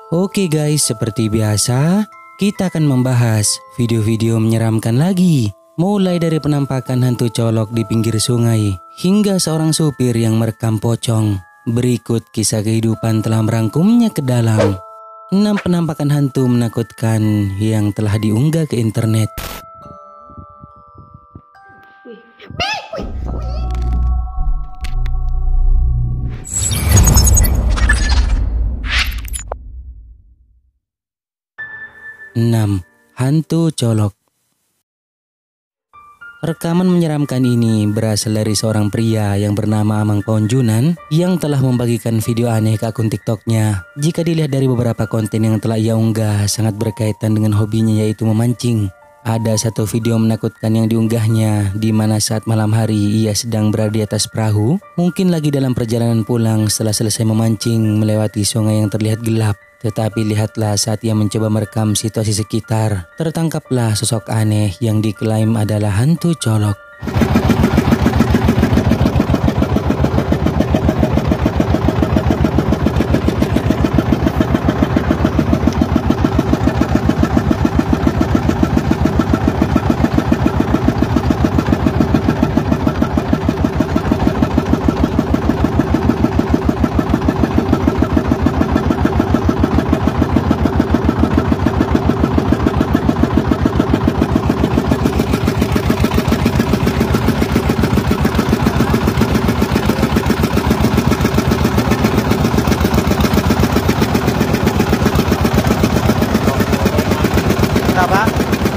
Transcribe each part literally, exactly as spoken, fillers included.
Oke guys, seperti biasa, kita akan membahas video-video menyeramkan lagi. Mulai dari penampakan hantu colok di pinggir sungai, hingga seorang supir yang merekam pocong. Berikut kisah kehidupan telah merangkumnya ke dalam enam penampakan hantu menakutkan yang telah diunggah ke internet. enam. Hantu colok. Rekaman menyeramkan ini berasal dari seorang pria yang bernama Amang Ponjunan yang telah membagikan video aneh ke akun TikToknya. Jika dilihat dari beberapa konten yang telah ia unggah sangat berkaitan dengan hobinya, yaitu memancing. Ada satu video menakutkan yang diunggahnya di mana saat malam hari ia sedang berada di atas perahu, mungkin lagi dalam perjalanan pulang setelah selesai memancing melewati sungai yang terlihat gelap. Tetapi lihatlah saat ia mencoba merekam situasi sekitar, tertangkaplah sosok aneh yang diklaim adalah hantu colok. Apa?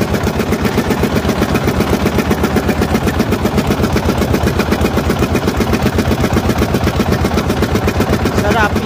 Sudah rapi.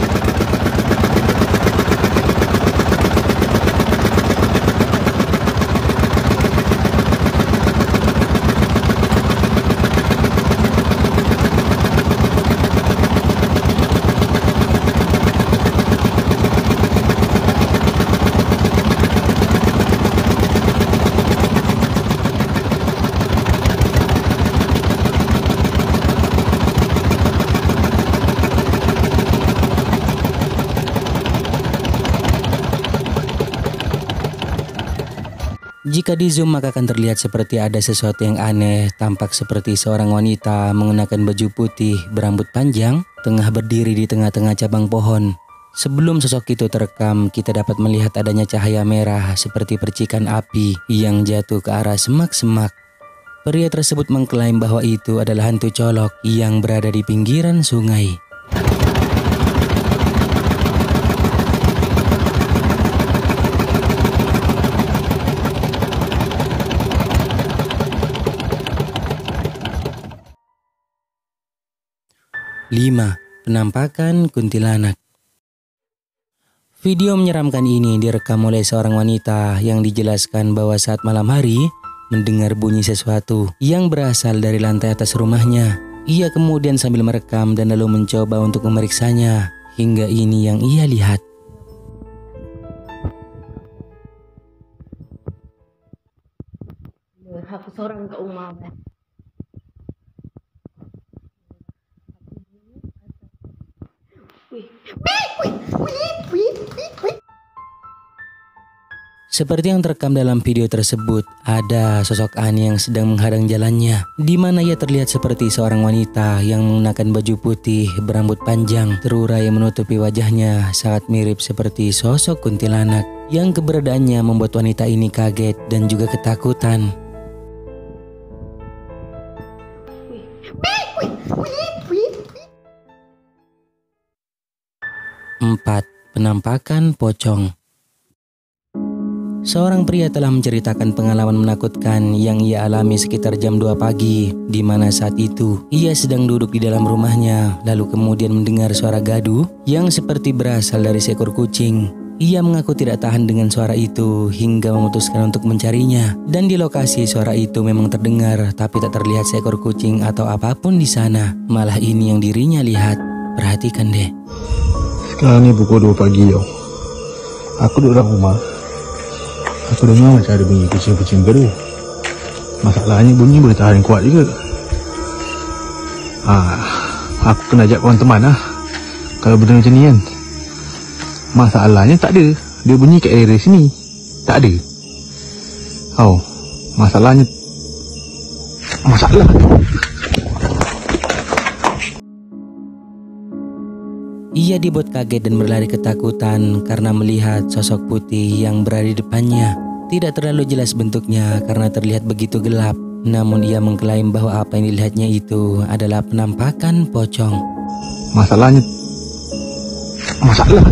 Jika di zoom maka akan terlihat seperti ada sesuatu yang aneh, tampak seperti seorang wanita mengenakan baju putih berambut panjang, tengah berdiri di tengah-tengah cabang pohon. Sebelum sosok itu terekam, kita dapat melihat adanya cahaya merah seperti percikan api yang jatuh ke arah semak-semak. Pria tersebut mengklaim bahwa itu adalah hantu colok yang berada di pinggiran sungai. lima. Penampakan kuntilanak. Video menyeramkan ini direkam oleh seorang wanita yang dijelaskan bahwa saat malam hari mendengar bunyi sesuatu yang berasal dari lantai atas rumahnya. Ia kemudian sambil merekam dan lalu mencoba untuk memeriksanya. Hingga ini yang ia lihat. Aku seorang ke rumah. Seperti yang terekam dalam video tersebut, ada sosok aneh yang sedang menghadang jalannya, di mana ia terlihat seperti seorang wanita yang menggunakan baju putih berambut panjang terurai yang menutupi wajahnya, sangat mirip seperti sosok kuntilanak yang keberadaannya membuat wanita ini kaget dan juga ketakutan. empat. Penampakan pocong. Seorang pria telah menceritakan pengalaman menakutkan yang ia alami sekitar jam dua pagi, di mana saat itu ia sedang duduk di dalam rumahnya, lalu kemudian mendengar suara gaduh yang seperti berasal dari seekor kucing. Ia mengaku tidak tahan dengan suara itu hingga memutuskan untuk mencarinya, dan di lokasi suara itu memang terdengar, tapi tak terlihat seekor kucing atau apapun di sana. Malah ini yang dirinya lihat. Perhatikan deh. Sekarang ni pukul dua pagi tau. Aku duduk dalam rumah. Aku dengar macam ada bunyi kucing-kucing gaduh. Masalahnya bunyi boleh tahan kuat juga. Ah, aku kena ajak kawan teman lah kalau benda macam ni kan. Masalahnya tak ada. Dia bunyi kat area sini. Tak ada. Oh, masalahnya Masalah Ia dibuat kaget dan berlari ketakutan karena melihat sosok putih yang berada di depannya. Tidak terlalu jelas bentuknya karena terlihat begitu gelap. Namun ia mengklaim bahwa apa yang dilihatnya itu adalah penampakan pocong. Masalahnya Masalah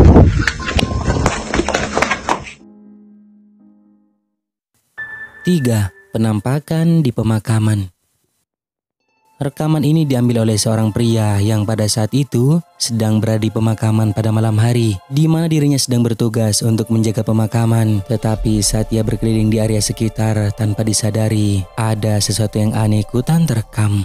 Tiga. Penampakan di pemakaman. Rekaman ini diambil oleh seorang pria yang pada saat itu sedang berada di pemakaman pada malam hari, di mana dirinya sedang bertugas untuk menjaga pemakaman. Tetapi saat ia berkeliling di area sekitar tanpa disadari, ada sesuatu yang aneh ikutan terekam.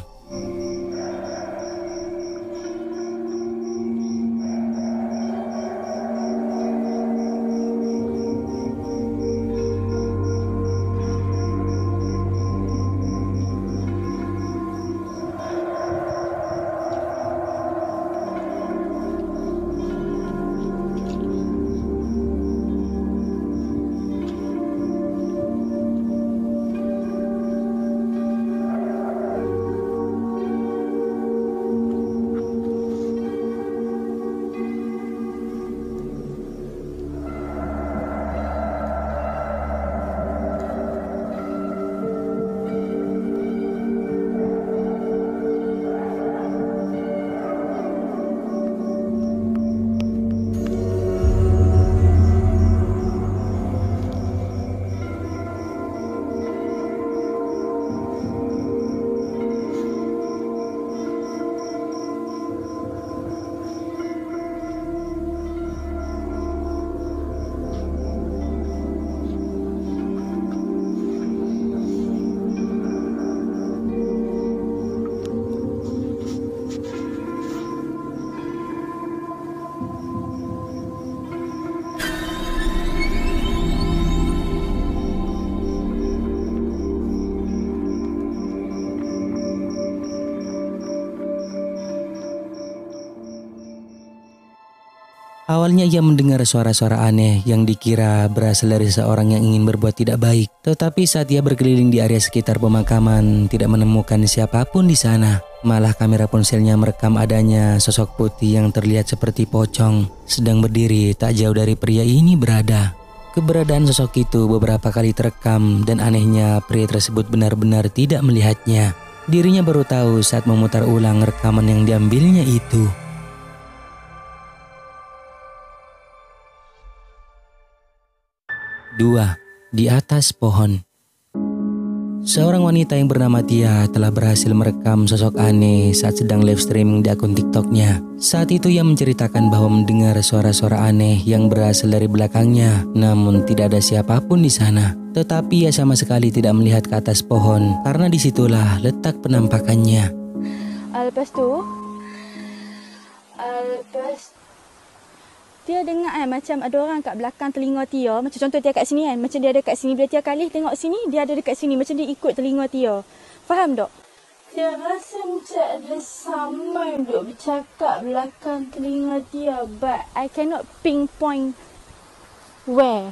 Awalnya ia mendengar suara-suara aneh yang dikira berasal dari seorang yang ingin berbuat tidak baik. Tetapi saat ia berkeliling di area sekitar pemakaman, tidak menemukan siapapun di sana. Malah kamera ponselnya merekam adanya sosok putih yang terlihat seperti pocong, sedang berdiri tak jauh dari pria ini berada. Keberadaan sosok itu beberapa kali terekam dan anehnya pria tersebut benar-benar tidak melihatnya. Dirinya baru tahu saat memutar ulang rekaman yang diambilnya itu. Dua. Di atas pohon. Seorang wanita yang bernama Tia telah berhasil merekam sosok aneh saat sedang live streaming di akun TikToknya. Saat itu ia menceritakan bahwa mendengar suara-suara aneh yang berasal dari belakangnya, namun tidak ada siapapun di sana. Tetapi ia sama sekali tidak melihat ke atas pohon karena disitulah letak penampakannya. Lepas tu, lepas Tia dengar kan macam ada orang kat belakang telinga Tia. Macam contoh Tia kat sini kan. Macam dia ada kat sini. Bila Tia kali tengok sini, dia ada dekat sini. Macam dia ikut telinga Tia. Faham tak? Tia rasa macam ada someone duk bercakap belakang telinga Tia. But I cannot pinpoint where.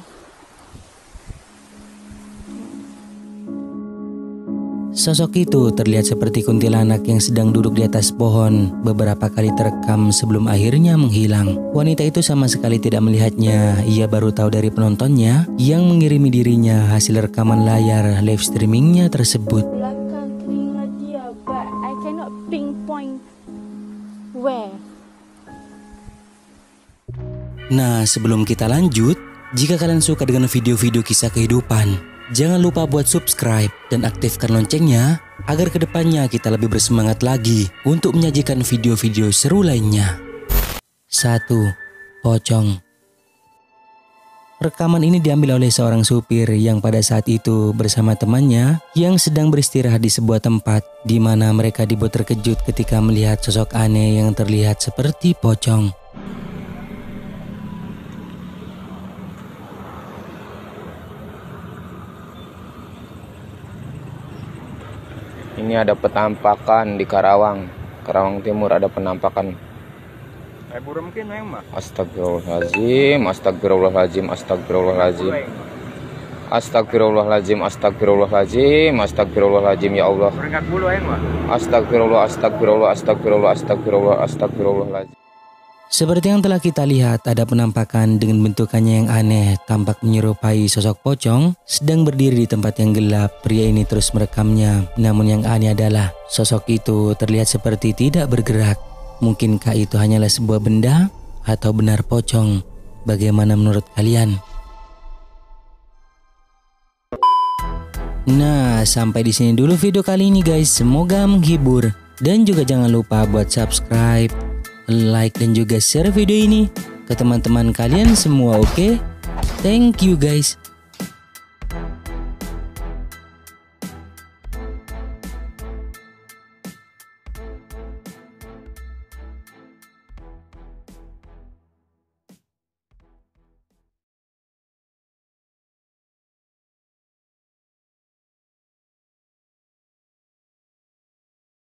Sosok itu terlihat seperti kuntilanak yang sedang duduk di atas pohon, beberapa kali terekam sebelum akhirnya menghilang. Wanita itu sama sekali tidak melihatnya, ia baru tahu dari penontonnya yang mengirimi dirinya hasil rekaman layar live streamingnya tersebut. Belakang telinga dia, but I cannot pinpoint where. Nah, sebelum kita lanjut, jika kalian suka dengan video-video kisah kehidupan, jangan lupa buat subscribe dan aktifkan loncengnya agar kedepannya kita lebih bersemangat lagi untuk menyajikan video-video seru lainnya. Satu. Pocong. Rekaman ini diambil oleh seorang supir yang pada saat itu bersama temannya yang sedang beristirahat di sebuah tempat di mana mereka dibuat terkejut ketika melihat sosok aneh yang terlihat seperti pocong. Ini ada penampakan di Karawang, Karawang Timur ada penampakan. Astagfirullahaladzim, astagfirullahaladzim, astagfirullahaladzim. Astagfirullahaladzim, astagfirullahaladzim, astagfirullahaladzim ya Allah. Astagfirullah, astagfirullah, astagfirullah, astagfirullah, astagfirullahaladzim. Seperti yang telah kita lihat, ada penampakan dengan bentukannya yang aneh, tampak menyerupai sosok pocong sedang berdiri di tempat yang gelap. Pria ini terus merekamnya, namun yang aneh adalah sosok itu terlihat seperti tidak bergerak. Mungkinkah itu hanyalah sebuah benda atau benar pocong? Bagaimana menurut kalian? Nah, sampai di sini dulu video kali ini guys. Semoga menghibur dan juga jangan lupa buat subscribe, like dan juga share video ini ke teman-teman kalian semua, oke? Okay? Thank you guys.